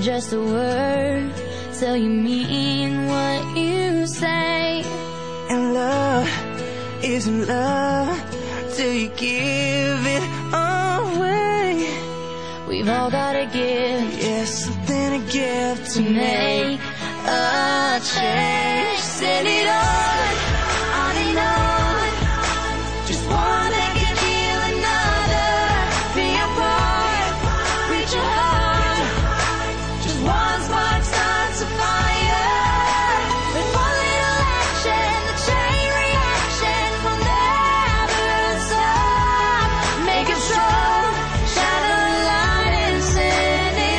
just a word till you mean what you say. And love isn't love till you give it away. We've all got a gift, yes, something to give to make a change. Send it on and on. Just one that can heal another. Be a part, reach your heart. Just one spark starts a fire. With one little action, the chain reaction will never stop. Make it strong, shine a light and send it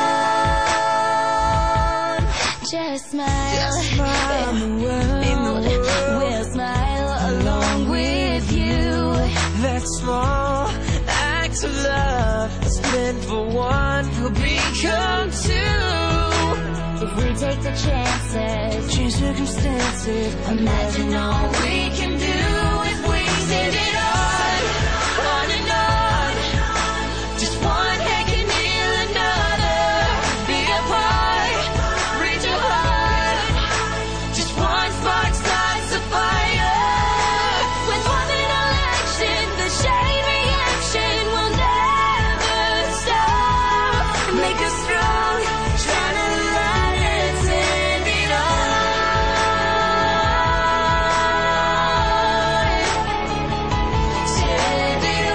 on. Just smile, and the world will smile along with you. that small act of love that's meant for one will become two. If we take the chances, Change circumstances, imagine all we can do if we send it on and on. Just one hand can heal another. Be a part, reach your heart. Just one spark starts a fire. With one little action, the chain reaction will never stop. Make us strong, shine a light and send it on. Send it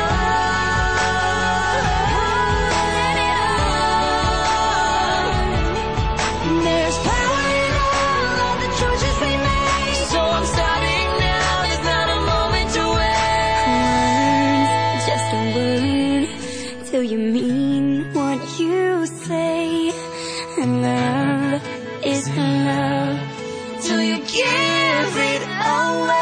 on. There's power in all of the choices we make. So I'm starting now, there's not a moment to wait. Just a word till you mean what you say. And love is love till you give it away.